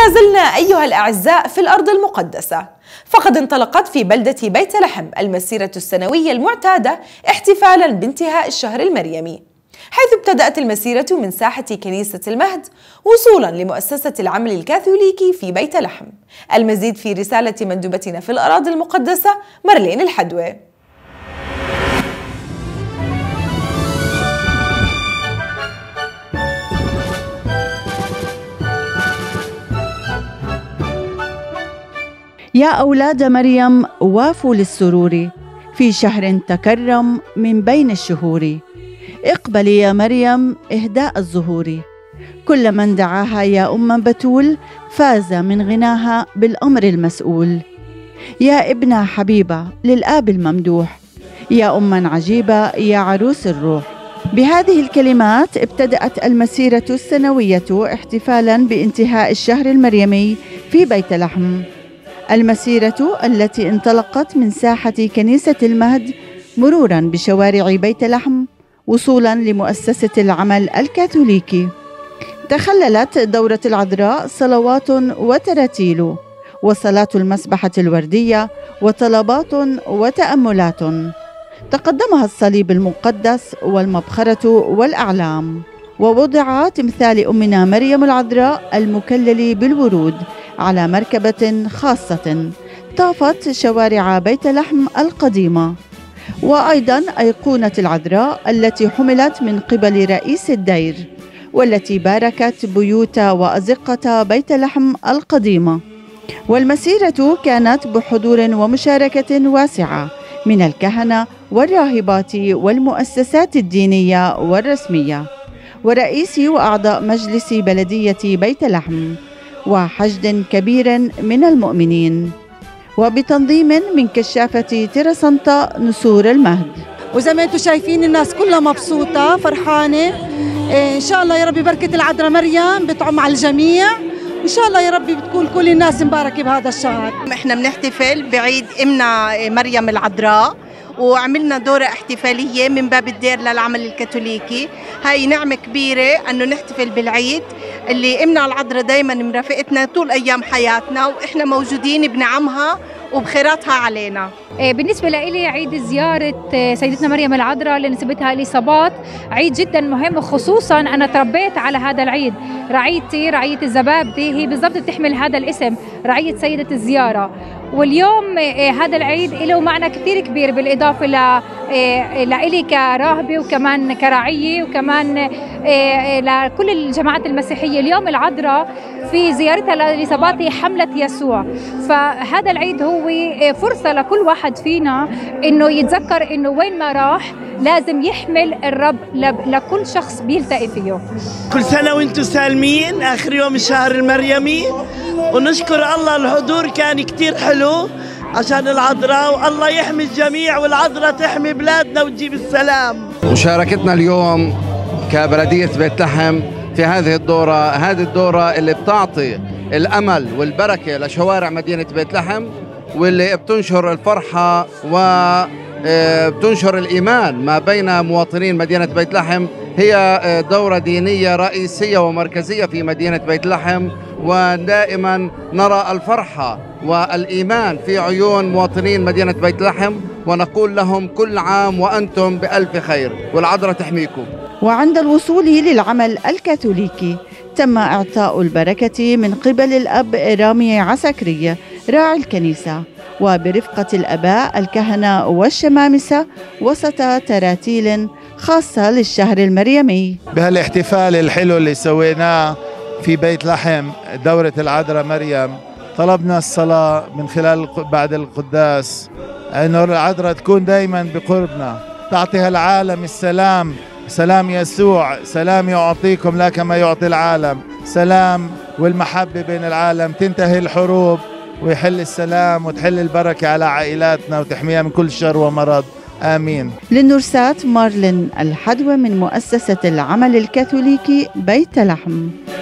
ولا زلنا أيها الأعزاء في الأرض المقدسة، فقد انطلقت في بلدة بيت لحم المسيرة السنوية المعتادة احتفالا بانتهاء الشهر المريمي، حيث ابتدأت المسيرة من ساحة كنيسة المهد وصولا لمؤسسة العمل الكاثوليكي في بيت لحم. المزيد في رسالة مندوبتنا في الأراضي المقدسة مارلين الحدوى. يا أولاد مريم وافوا للسرور في شهر تكرم من بين الشهور. اقبلي يا مريم إهداء الزهور، كل من دعاها يا أم بتول فاز من غناها بالأمر المسؤول. يا ابنة حبيبة للآب الممدوح، يا أما عجيبة يا عروس الروح. بهذه الكلمات ابتدأت المسيرة السنوية احتفالا بانتهاء الشهر المريمي في بيت لحم. المسيرة التي انطلقت من ساحة كنيسة المهد مرورا بشوارع بيت لحم وصولا لمؤسسة العمل الكاثوليكي. تخللت دورة العذراء صلوات وتراتيل وصلاة المسبحة الوردية وطلبات وتأملات، تقدمها الصليب المقدس والمبخرة والأعلام، ووضع تمثال أمنا مريم العذراء المكلل بالورود على مركبة خاصة طافت شوارع بيت لحم القديمة. وأيضا أيقونة العذراء التي حملت من قبل رئيس الدير والتي باركت بيوت وأزقة بيت لحم القديمة. والمسيرة كانت بحضور ومشاركة واسعة من الكهنة والراهبات والمؤسسات الدينية والرسمية ورئيس وأعضاء مجلس بلدية بيت لحم وحشد كبير من المؤمنين، وبتنظيم من كشافة تيرسانتا نسور المهد. وزي ما انتم شايفين الناس كلها مبسوطة فرحانة. إن شاء الله يا ربي بركة العذراء مريم بتعم على الجميع، إن شاء الله يا ربي بتكون كل الناس مباركة بهذا الشهر. احنا بنحتفل بعيد امنا مريم العذراء، وعملنا دورة احتفالية من باب الدير للعمل الكاثوليكي. هاي نعمة كبيرة أنه نحتفل بالعيد اللي امنا العذراء دايما مرافقتنا طول أيام حياتنا، وإحنا موجودين بنعمها وبخيراتها علينا. بالنسبة لي عيد زيارة سيدتنا مريم العذراء اللي نسبتها الإصابات عيد جدا مهم، خصوصا أنا تربيت على هذا العيد. رعيتي رعية الزبابدي هي بالضبط بتحمل هذا الاسم، رعية سيدة الزيارة. واليوم هذا العيد له معنى كثير كبير، بالإضافة لإلي كراهبة وكمان كرعية وكمان لكل الجماعات المسيحية. اليوم العذراء في زيارتها لإصابات هي حملة يسوع، فهذا العيد هو فرصة لكل واحد فينا إنه يتذكر إنه وين ما راح لازم يحمل الرب لكل شخص بيلتقي فيه. كل سنة وانتم سالمين، آخر يوم الشهر المريمي، ونشكر الله. الحضور كان كتير حلو عشان العذراء، والله يحمي الجميع والعذراء تحمي بلادنا وتجيب السلام. مشاركتنا اليوم كبلدية بيت لحم في هذه الدورة اللي بتعطي الأمل والبركة لشوارع مدينة بيت لحم، واللي بتنشر الفرحة وبتنشر الإيمان ما بين مواطنين مدينة بيت لحم. هي دورة دينية رئيسية ومركزية في مدينة بيت لحم، ودائما نرى الفرحة والإيمان في عيون مواطنين مدينة بيت لحم، ونقول لهم كل عام وأنتم بألف خير والعذراء تحميكم. وعند الوصول للعمل الكاثوليكي تم إعطاء البركة من قبل الأب رامي عسكري راعي الكنيسة، وبرفقة الأباء الكهنة والشمامسة وسط تراتيل خاصة للشهر المريمي. بهالاحتفال الحلو اللي سويناه في بيت لحم دورة العذراء مريم، طلبنا الصلاة من خلال بعد القداس أنه العذراء تكون دايما بقربنا، تعطيها العالم السلام، سلام يسوع، سلام يعطيكم لا كما يعطي العالم، سلام والمحبة بين العالم، تنتهي الحروب ويحل السلام وتحل البركة على عائلاتنا وتحميها من كل شر ومرض. آمين. للنورسات مارلين الحدوى من مؤسسة العمل الكاثوليكي بيت لحم.